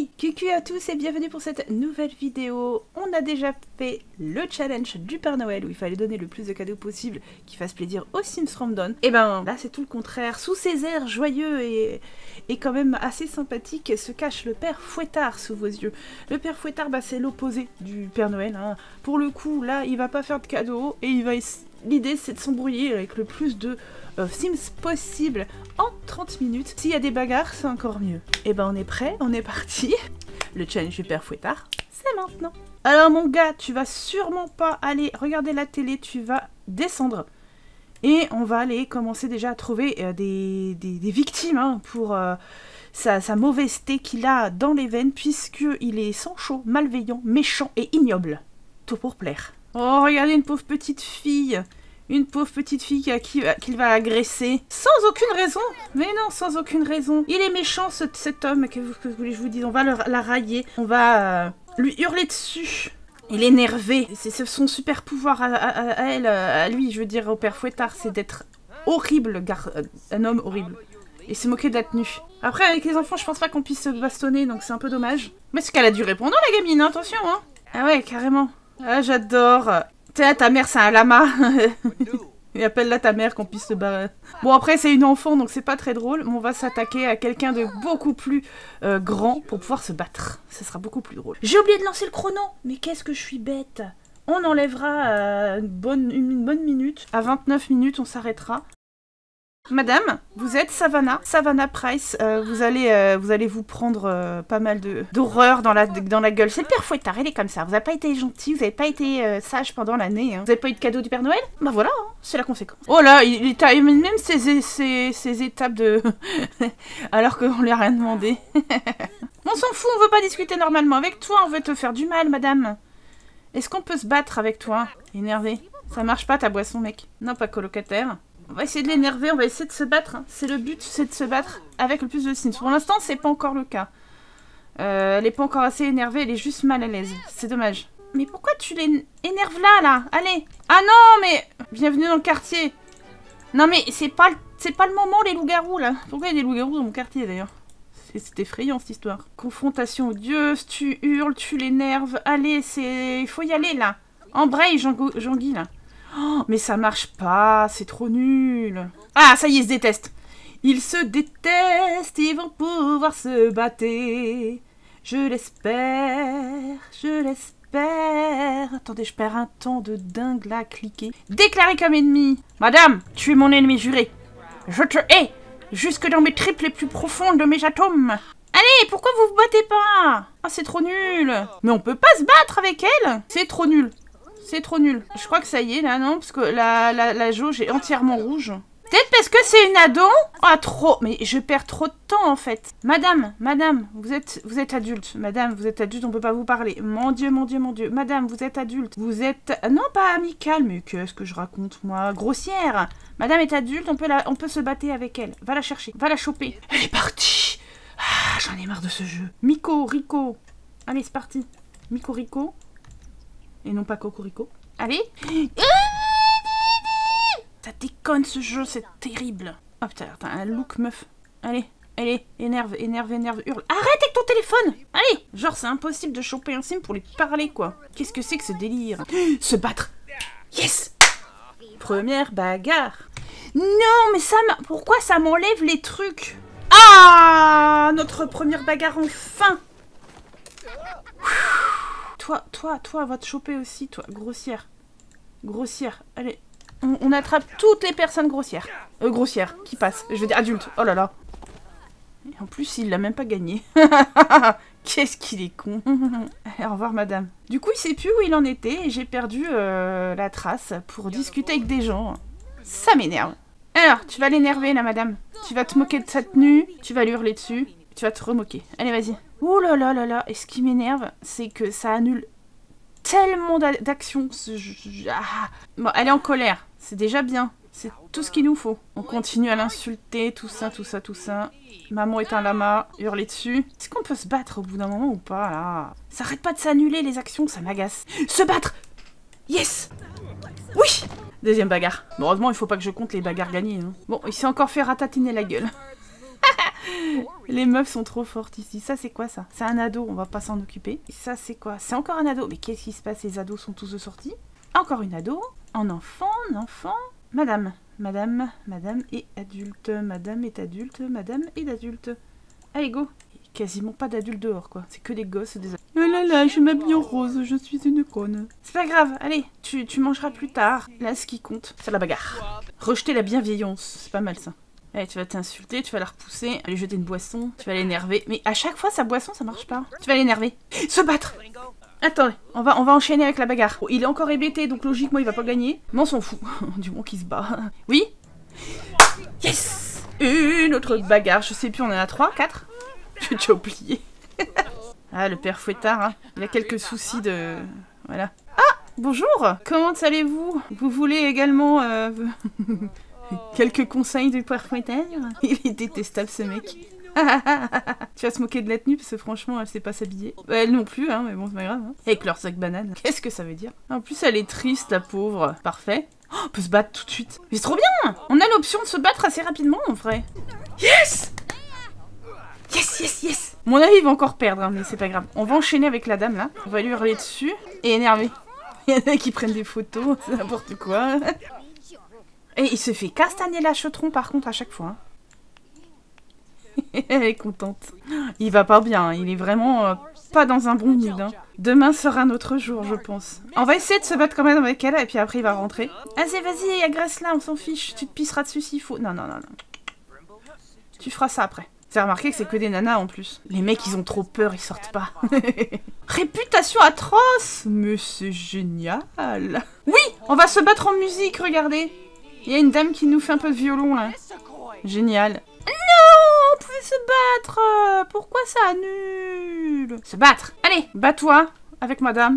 Hey, coucou à tous et bienvenue pour cette nouvelle vidéo. On a déjà fait le challenge du Père Noël où il fallait donner le plus de cadeaux possible qui fasse plaisir aux Sims Random. Et ben là c'est tout le contraire. Sous ces airs joyeux et quand même assez sympathiques se cache le Père Fouettard sous vos yeux. Le Père Fouettard, c'est l'opposé du Père Noël. Hein. Pour le coup, là il va pas faire de cadeaux et il va... L'idée c'est de s'embrouiller avec le plus de Sims possible en 30 minutes. S'il y a des bagarres, c'est encore mieux. Et ben on est prêt, on est parti. Le challenge du Père Fouettard, c'est maintenant. Alors mon gars, tu vas sûrement pas aller regarder la télé, tu vas descendre. Et on va aller commencer déjà à trouver des victimes hein, pour sa mauvaiseté qu'il a dans les veines, puisqu'il est sans chaud, malveillant, méchant et ignoble. Tout pour plaire. Oh, regardez une pauvre petite fille. Une pauvre petite fille qu'il va agresser. Sans aucune raison. Mais non, sans aucune raison. Il est méchant cet homme, que vous voulez que je vous dise. On va la railler. On va lui hurler dessus. Il est énervé. C'est son super pouvoir à elle, à lui, je veux dire, au Père Fouettard, c'est d'être horrible, un homme horrible. Et se moquer de la tenue. Après, avec les enfants, je pense pas qu'on puisse se bastonner, donc c'est un peu dommage. Mais c'est qu'elle a du répondant, la gamine, hein, attention, hein. Ah ouais, carrément. Ah, j'adore. Tiens, ta mère, c'est un lama. Et appelle-la ta mère qu'on puisse se barrer. Bon, après, c'est une enfant, donc c'est pas très drôle. Mais on va s'attaquer à quelqu'un de beaucoup plus grand pour pouvoir se battre. Ce sera beaucoup plus drôle. J'ai oublié de lancer le chrono. Mais qu'est-ce que je suis bête. On enlèvera une bonne minute. À 29 minutes, on s'arrêtera. Madame, vous êtes Savannah Price, vous allez vous prendre pas mal d'horreur dans la gueule. C'est le Père Fouettard, il est comme ça. Vous n'avez pas été gentil, vous n'avez pas été sage pendant l'année. Hein. Vous n'avez pas eu de cadeau du Père Noël? Bah voilà, hein, c'est la conséquence. Oh là, il taille même ces étapes de... alors qu'on lui a rien demandé. On s'en fout, on veut pas discuter normalement avec toi, on veut te faire du mal, madame. Est-ce qu'on peut se battre avec toi? Énervé. Ça marche pas ta boisson, mec. Non, pas colocataire. On va essayer de l'énerver, on va essayer de se battre. Hein. C'est le but, c'est de se battre avec le plus de Sims. Pour l'instant, c'est pas encore le cas. Elle est pas encore assez énervée, elle est juste mal à l'aise. C'est dommage. Mais pourquoi tu l'énerves là? Allez. Ah non, mais... Bienvenue dans le quartier. Non, mais c'est pas le moment, les loups-garous, là. Pourquoi il y a des loups-garous dans mon quartier, d'ailleurs? C'est effrayant, cette histoire. Confrontation odieuse, tu hurles, tu l'énerves. Allez, il faut y aller, là. Embraye, Jean-Guy, là. Oh, mais ça marche pas, c'est trop nul. Ah, ça y est, ils se détestent. Ils se détestent, ils vont pouvoir se battre. Je l'espère, je l'espère. Attendez, je perds un temps de dingue là à cliquer. Déclaré comme ennemi. Madame, tu es mon ennemi juré. Je te hais, jusque dans mes tripes les plus profondes de mes atomes. Allez, pourquoi vous vous battez pas? Ah, c'est trop nul. Mais on peut pas se battre avec elle. C'est trop nul. C'est trop nul. Je crois que ça y est, là, non? Parce que la jauge est entièrement rouge. Peut-être parce que c'est une ado? Ah, trop! Mais je perds trop de temps, en fait. Madame, vous êtes adulte. Madame, vous êtes adulte, on peut pas vous parler. Mon Dieu, mon Dieu, mon Dieu. Madame, vous êtes adulte. Vous êtes... Non, pas amicale, mais qu'est-ce que je raconte, moi? Grossière. Madame est adulte, on peut se battre avec elle. Va la chercher, va la choper. Elle est partie. Ah, j'en ai marre de ce jeu. Miko, Rico. Allez, c'est parti. Miko, Rico. Et non pas Cocorico. Allez. Ça déconne ce jeu, c'est terrible. Oh putain, t'as un look meuf. Allez, énerve, hurle. Arrête avec ton téléphone. Allez. Genre c'est impossible de choper un sim pour lui parler quoi. Qu'est-ce que c'est que ce délire? Se battre. Yes. Première bagarre. Non mais pourquoi ça m'enlève les trucs? Ah, notre première bagarre enfin. Toi, va te choper aussi, toi, grossière. Grossière, allez. On attrape toutes les personnes grossières. Grossières, qui passent. Je veux dire adultes, oh là là. Et en plus, il l'a même pas gagné. Qu'est-ce qu'il est con. Allez, au revoir, madame. Du coup, il sait plus où il en était et j'ai perdu la trace pour discuter avec des gens. Ça m'énerve. Alors, tu vas l'énerver, là, madame. Tu vas te moquer de sa tenue, tu vas lui hurler dessus, tu vas te remoquer. Allez, vas-y. Oh là là là là, et ce qui m'énerve, c'est que ça annule tellement d'actions. Bon, elle est en colère, c'est déjà bien, c'est tout ce qu'il nous faut. On continue à l'insulter, tout ça. Maman est un lama, hurler dessus. Est-ce qu'on peut se battre au bout d'un moment ou pas, là? Ça arrête pas de s'annuler les actions, ça m'agace. Se battre! Yes! Oui! Deuxième bagarre. Bon, heureusement, il faut pas que je compte les bagarres gagnées. Hein. Bon, il s'est encore fait ratatiner la gueule. Les meufs sont trop fortes ici. Ça, c'est quoi, ça? C'est un ado, on va pas s'en occuper. Et ça, c'est quoi? C'est encore un ado. Mais qu'est-ce qui se passe? Les ados sont tous sortis. Encore une ado. Un enfant, Madame. Madame est adulte. Madame est adulte. Madame est adulte. Allez, go. Quasiment pas d'adultes dehors, quoi. C'est que des gosses, des... Oh là là, je m'habille en rose, je suis une conne. C'est pas grave, allez, tu mangeras plus tard. Là, ce qui compte, c'est la bagarre. Rejeter la bienveillance, c'est pas mal, ça. Allez, tu vas t'insulter, tu vas la repousser, aller jeter une boisson, tu vas l'énerver. Mais à chaque fois, sa boisson, ça marche pas. Tu vas l'énerver. Se battre! Attendez, on va enchaîner avec la bagarre. Oh, il est encore hébété, donc logiquement, il va pas gagner. Mais on s'en fout, du moment qu'il se bat. Oui? Yes! Une autre bagarre, je sais plus, on en a 3, 4? J'ai déjà oublié. Ah, le père Fouettard, hein. Il a quelques soucis de... Voilà. Ah! Bonjour! Comment allez-vous? Vous voulez également... quelques conseils du père Fouettard? Il est détestable, ce mec. Tu vas se moquer de la tenue, parce que franchement, elle sait pas s'habiller. Elle non plus, hein, mais bon, c'est pas grave. Hein. Avec leur sac banane. Qu'est-ce que ça veut dire? En plus, elle est triste, la pauvre. Parfait. Oh, on peut se battre tout de suite. Mais c'est trop bien! On a l'option de se battre assez rapidement, en vrai. Yes! Yes, yes, yes! Mon avis, il va encore perdre, hein, mais c'est pas grave. On va enchaîner avec la dame, là. On va lui hurler dessus. Et énerver. Il y en a qui prennent des photos, c'est n'importe quoi. Et il se fait castagner la chetron, par contre, à chaque fois. Hein. Elle est contente. Il va pas bien, hein. Il est vraiment pas dans un bon mood. Hein. Demain sera notre jour, je pense. On va essayer de se battre quand même avec elle, et puis après, il va rentrer. Vas-y, agresse-la, on s'en fiche. Tu te pisseras dessus s'il faut. Non. Tu feras ça après. T'as remarqué que c'est que des nanas en plus. Les mecs, ils ont trop peur, ils sortent pas. Réputation atroce! Mais c'est génial! Oui! On va se battre en musique, regardez! Il y a une dame qui nous fait un peu de violon, là. Génial. Non! On pouvait se battre! Pourquoi ça annule? Se battre! Allez, bats-toi avec madame.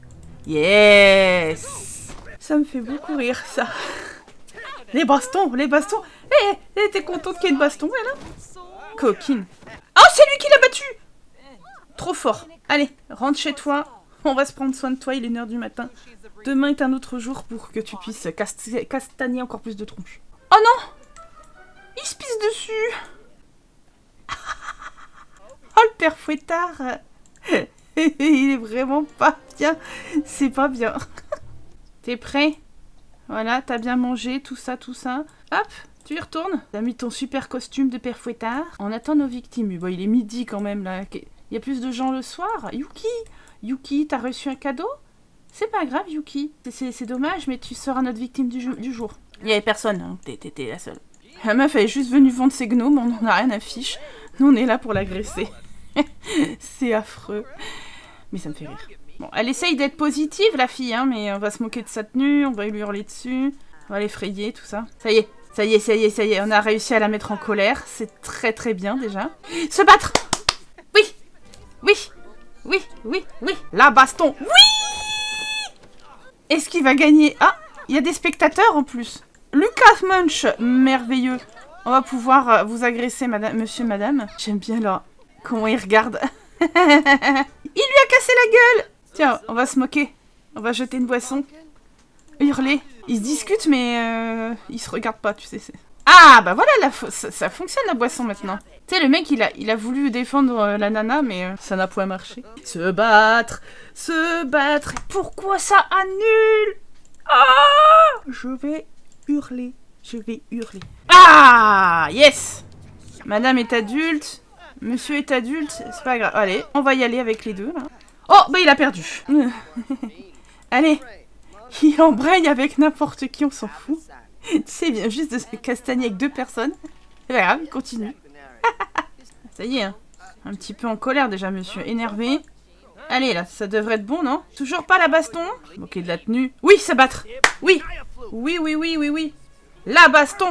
Yes! Ça me fait beaucoup rire, ça. Les bastons! Eh, t'es contente qu'il y ait une baston, elle, hein? Coquine. Oh, c'est lui qui l'a battu! Trop fort. Allez, rentre chez toi. On va se prendre soin de toi, il est 1h du matin. Demain est un autre jour pour que tu puisses castagner encore plus de tronches. Oh non! Il se pisse dessus! Oh, le père Fouettard! Il est vraiment pas bien. C'est pas bien. T'es prêt? Voilà, t'as bien mangé, tout ça. Hop! Tu y retournes? T'as mis ton super costume de père Fouettard. On attend nos victimes. Bon, il est midi quand même, là. Il y a plus de gens le soir. Yuki, t'as reçu un cadeau? C'est pas grave, Yuki. C'est dommage, mais tu seras notre victime du jour. Il y avait personne, hein. T'étais la seule. La meuf, elle est juste venue vendre ses gnomes, on en a rien à fiche. Nous, on est là pour l'agresser. C'est affreux. Mais ça me fait rire. Bon, elle essaye d'être positive, la fille, hein, mais on va se moquer de sa tenue, on va lui hurler dessus, on va l'effrayer, tout ça. Ça y est, on a réussi à la mettre en colère. C'est très très bien déjà. Se battre! Oui! La baston! Oui! Est-ce qu'il va gagner? Ah! Il y a des spectateurs en plus. Lucas Munch, merveilleux. On va pouvoir vous agresser, monsieur, madame. J'aime bien là comment il regarde. Il lui a cassé la gueule! Tiens, on va se moquer. On va jeter une boisson. Hurler. Ils se discutent, mais ils se regardent pas, tu sais. Ah, bah voilà, ça fonctionne la boisson maintenant. Tu sais, le mec, il a voulu défendre la nana, mais ça n'a point marché. Se battre. Pourquoi ça annule? Ah! Je vais hurler. Ah! Yes! Madame est adulte. Monsieur est adulte. C'est pas grave. Allez, on va y aller avec les deux, là. Oh, bah il a perdu. Allez. Il embraye avec n'importe qui, on s'en fout. Tu sais, il vient juste de se castagner avec 2 personnes. C'est pas grave, il continue. Ça y est, hein. Un petit peu en colère déjà, monsieur. Énervé. Allez, là, ça devrait être bon, non? Toujours pas la baston? Ok, de la tenue. Oui, se battre. Oui. La baston.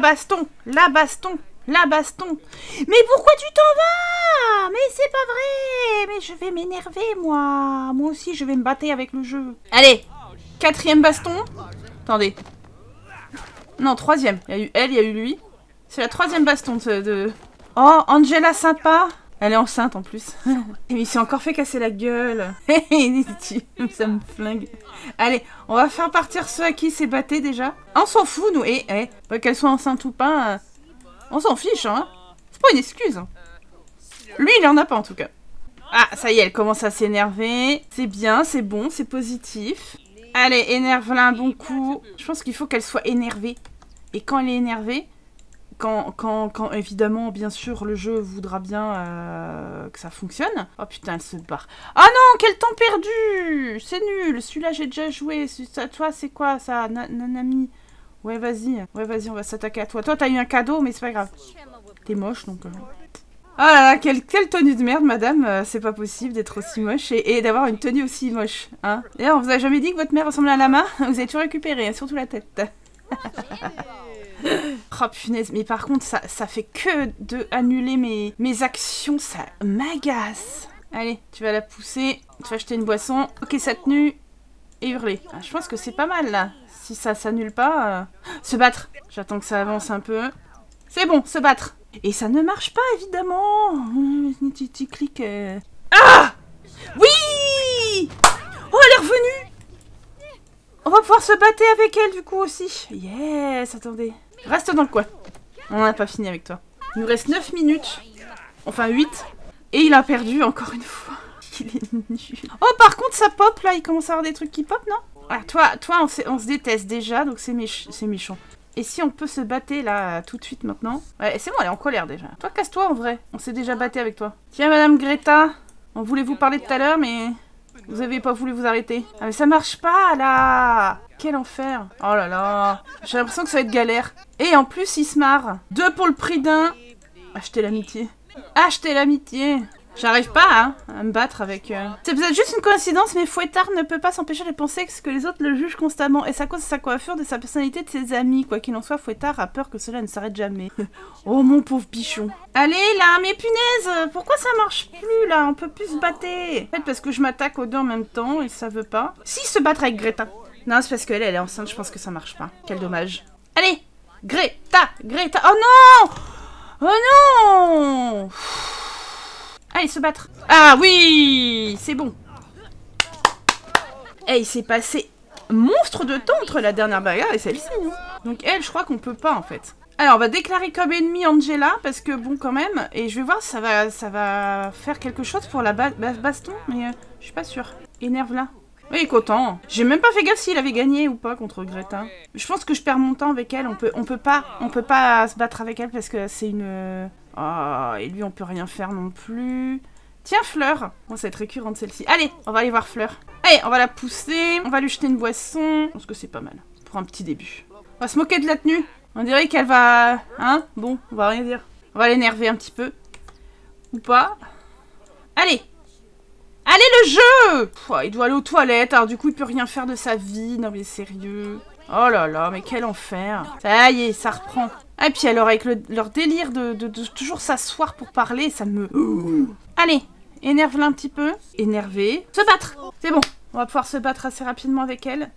Mais pourquoi tu t'en vas? Mais c'est pas vrai. Mais je vais m'énerver, moi. Moi aussi, je vais me battre avec le jeu. Allez. 4e baston. Attendez. Non, 3e. Il y a eu elle, il y a eu lui. C'est la 3e baston de... Oh, Angela sympa. Elle est enceinte en plus. Et il s'est encore fait casser la gueule. Ça me flingue. Allez, on va faire partir ceux à qui s'est batté déjà. On s'en fout, nous. Qu'elle soit enceinte ou pas, on s'en fiche, hein. C'est pas une excuse. Lui, il en a pas en tout cas. Ah, ça y est, elle commence à s'énerver. C'est bien, c'est bon, c'est positif. Allez, énerve-la un bon coup. Je pense qu'il faut qu'elle soit énervée. Et quand elle est énervée, quand évidemment, bien sûr, le jeu voudra bien que ça fonctionne. Oh putain, elle se barre. Ah non, quel temps perdu! C'est nul. Celui-là, j'ai déjà joué. Toi, c'est quoi ça, Nanami? Ouais, vas-y, on va s'attaquer à toi. Toi, t'as eu un cadeau, mais c'est pas grave. T'es moche, donc... Oh là là, quelle tenue de merde, madame. C'est pas possible d'être aussi moche et d'avoir une tenue aussi moche. Hein. D'ailleurs, on vous a jamais dit que votre mère ressemblait à Lama? Vous avez tout récupéré, hein, surtout la tête. Oh punaise, mais par contre, ça fait que de annuler mes actions. Ça m'agace. Allez, tu vas la pousser. Tu vas acheter une boisson. Ok, sa tenue. Et hurler. Ah, je pense que c'est pas mal, là. Si ça s'annule pas... Se battre. J'attends que ça avance un peu. C'est bon, se battre. Et ça ne marche pas, évidemment. Tu cliques... Ah! Oui! Oh, elle est revenue! On va pouvoir se battre avec elle, du coup, aussi. Yes, attendez. Reste dans le coin. On n'a pas fini avec toi. Il nous reste 9 minutes. Enfin, 8. Et il a perdu, encore une fois. Il est nul. Oh, par contre, ça pop, là. Il commence à avoir des trucs qui pop, non? Ah, toi on se déteste déjà, donc c'est méchant. Et si on peut se battre là tout de suite maintenant? Ouais, c'est bon, elle est en colère déjà. Toi, casse-toi en vrai. On s'est déjà battu avec toi. Tiens, Madame Greta. On voulait vous parler tout à l'heure, mais vous avez pas voulu vous arrêter. Ah, mais ça marche pas là. Quel enfer. Oh là là. J'ai l'impression que ça va être galère. Et en plus, il se marre. 2 pour le prix d'un. Achetez l'amitié. Achetez l'amitié. J'arrive pas hein, à me battre avec... C'est peut-être juste une coïncidence, mais Fouettard ne peut pas s'empêcher de penser que les autres le jugent constamment. Et c'est à cause de sa coiffure, de sa personnalité, de ses amis. Quoi qu'il en soit, Fouettard a peur que cela ne s'arrête jamais. Oh mon pauvre pichon. Allez là, mais punaise, pourquoi ça marche plus là? On peut plus se battre. Peut-être parce que je m'attaque aux deux en même temps et ça veut pas. Si, se battre avec Greta. Non, c'est parce qu'elle est enceinte, je pense que ça marche pas. Quel dommage. Allez, Greta. Oh non! Oh non! Allez, se battre. Ah oui, c'est bon. Et il s'est passé monstre de temps entre la dernière bagarre et celle-ci. Donc elle, je crois qu'on peut pas en fait. Alors, on va déclarer comme ennemi Angela, parce que bon, quand même. Et je vais voir si ça va faire quelque chose pour la baston, mais je suis pas sûre. Énerve-la. Oui, il est content. J'ai même pas fait gaffe s'il avait gagné ou pas contre Greta. Je pense que je perds mon temps avec elle. On peut pas se battre avec elle parce que c'est une... Oh, et lui, on peut rien faire non plus. Tiens, Fleur. Bon, ça va être récurrente celle-ci. Allez, on va aller voir Fleur. Allez, on va la pousser. On va lui jeter une boisson. Je pense que c'est pas mal. Pour un petit début. On va se moquer de la tenue. On dirait qu'elle va... Hein? Bon, on va rien dire. On va l'énerver un petit peu. Ou pas. Allez! Allez, le jeu! Pouah, il doit aller aux toilettes, alors du coup, il peut rien faire de sa vie. Non, mais sérieux. Oh là là, mais quel enfer. Ça y est, ça reprend. Et puis alors, avec leur délire de toujours s'asseoir pour parler, ça me... Allez, énerve-la un petit peu. Énerver. Se battre. C'est bon. On va pouvoir se battre assez rapidement avec elle.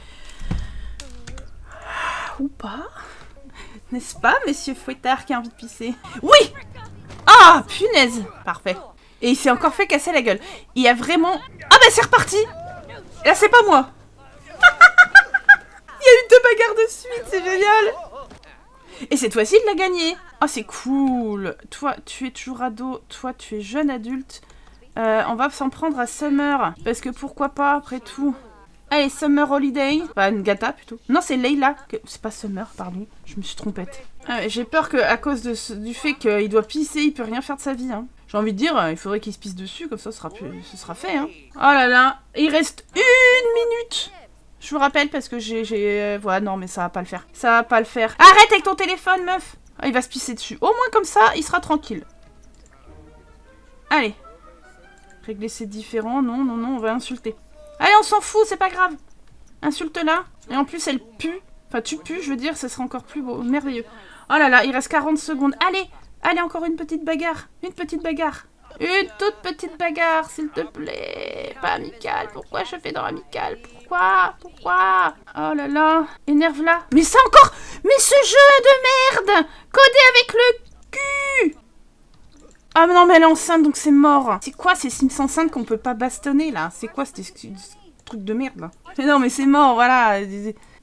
Ou pas. N'est-ce pas, monsieur Fouettard qui a envie de pisser? Oui! Ah, punaise. Parfait. Et il s'est encore fait casser la gueule. Il y a vraiment... Ah bah c'est reparti. Là, c'est pas moi. Il y a eu 2 bagarres de suite, c'est génial. Et cette fois-ci, il l'a gagné. Oh, c'est cool. Toi, tu es toujours ado. Toi, tu es jeune adulte. On va s'en prendre à Summer. Parce que pourquoi pas, après tout. Allez, Summer Holiday. Enfin, Ngata, plutôt. Non, c'est Leila. C'est pas Summer, pardon. Je me suis trompette. J'ai peur qu'à cause du fait qu'il doit pisser, il peut rien faire de sa vie. Hein. J'ai envie de dire, il faudrait qu'il se pisse dessus, comme ça, ce sera fait. Hein. Oh là là. Il reste 1 minute. Je vous rappelle parce que j'ai... Voilà, non, mais ça va pas le faire. Ça va pas le faire. Arrête avec ton téléphone, meuf. Ah, il va se pisser dessus. Au moins, comme ça, il sera tranquille. Allez. Régler c'est différent. Non, non, non, on va insulter. Allez, on s'en fout, c'est pas grave. Insulte-la. Et en plus, elle pue. Enfin, tu pues, je veux dire, ça sera encore plus beau. Merveilleux. Oh là là, il reste 40 secondes. Allez, allez, encore une petite bagarre. Une petite bagarre. Une toute petite bagarre, s'il te plaît. Pas amical. Pourquoi je fais dans amical? Pourquoi? Oh là là. Énerve-la. Mais ça encore. Mais ce jeu de merde codé avec le cul. Ah mais non, mais elle est enceinte, donc c'est mort. C'est quoi ces Sims enceintes qu'on peut pas bastonner, là? C'est quoi ce truc de merde, là? Mais non, mais c'est mort, voilà.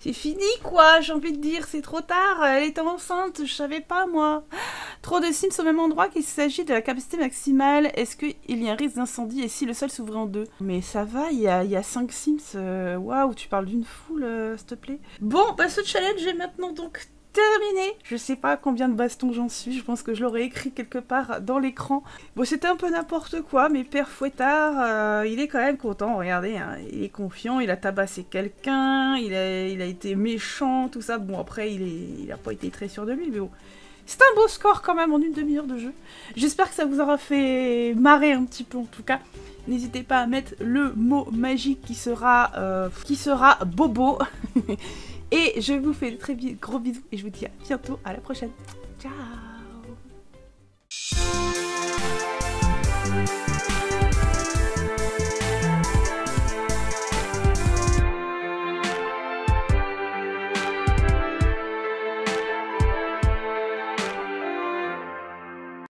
C'est fini quoi, j'ai envie de dire, c'est trop tard, elle était enceinte, je savais pas moi. Trop de Sims au même endroit qu'il s'agit de la capacité maximale, est-ce qu'il y a un risque d'incendie et si le sol s'ouvrait en deux? Mais ça va, il y a 5 Sims, waouh, tu parles d'une foule, s'il te plaît. Bon, bah ce challenge est maintenant donc terminé. Je sais pas combien de bastons j'en suis, je pense que je l'aurais écrit quelque part dans l'écran. Bon, c'était un peu n'importe quoi, mais Père Fouettard, il est quand même content, regardez, hein, il est confiant, il a tabassé quelqu'un, il a été méchant, tout ça. Bon, après, il a pas été très sûr de lui, mais bon. C'est un beau score quand même en une demi-heure de jeu. J'espère que ça vous aura fait marrer un petit peu en tout cas. N'hésitez pas à mettre le mot magique qui sera Bobo. Et je vous fais de très gros bisous et je vous dis à bientôt, à la prochaine. Ciao.